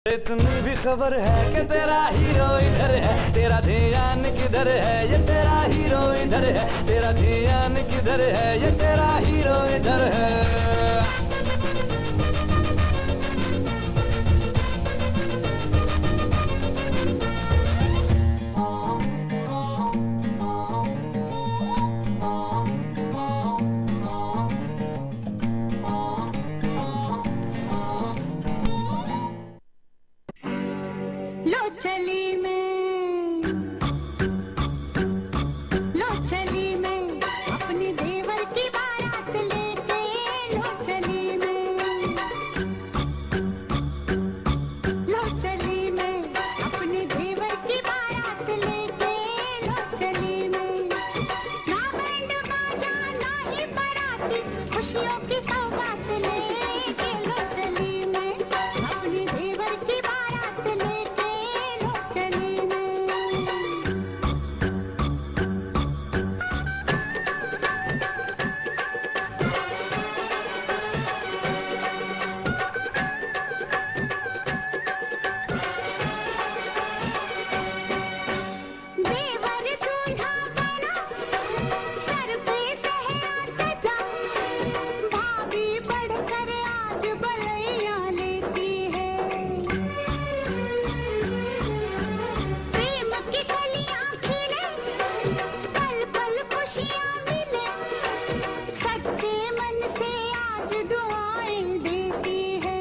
इतनी भी खबर है कि तेरा हीरो इधर है, तेरा ध्यान किधर है, ये तेरा हीरो इधर है, तेरा ध्यान किधर है, ये तेरा हीरो इधर है। लो चली मैं, लो चली मैं अपने देवर की बारात लेके, लो चली मैं, लो चली मैं अपने देवर की बारात लेके, लो चली मैं। ना बैंड बाजा ना ही बाराती, खुशियों की सौगात लेके, लो चली मैं अपने देवर की बारात लेके। सच्चे मन से आज दुआएं देती है,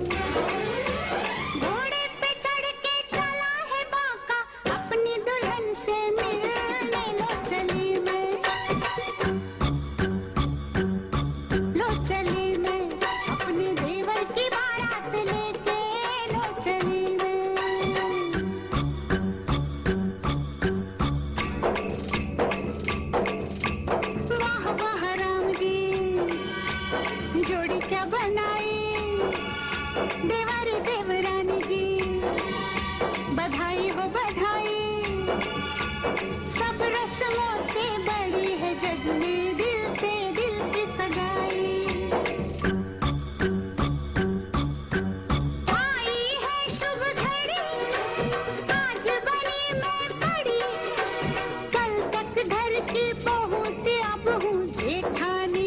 घोड़े पे चढ़ के चला है बाका अपनी दुल्हन से मिलने, लो चली मैं, लो चली मैं अपने देवर की बारात लेके, लो चली मैं। जोड़ी क्या बनाई देवर देवरानी जी, बधाई हो बधाई, सब रस्मों से बड़ी है जग में दिल से दिल की सगाई। आई है शुभ घड़ी आज बनी मैं बड़ी, कल तक घर की बहू थी अब हूँ जेठानी।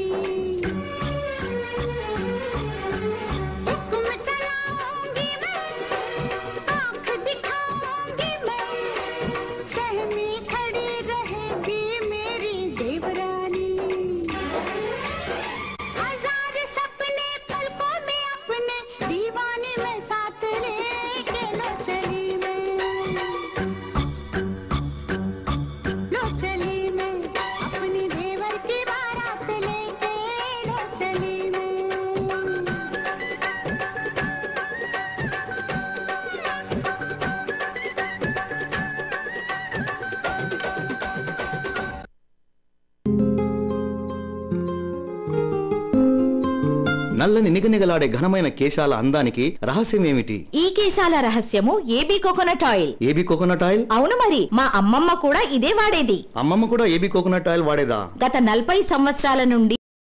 నల్లని నిగనిగలాడే ఘనమైన కేశాల అందానికి రహస్యం ఏమిటి? ఈ కేశాల రహస్యము AB coconut oil. AB coconut oil? అవును మరి, మా అమ్మమ్మ కూడా ఇదే వాడేది. అమ్మమ్మ కూడా ఏబీ కోకోనట్ ఆయిల్ వాడేదా? గత 40 సంవత్సరాల నుండి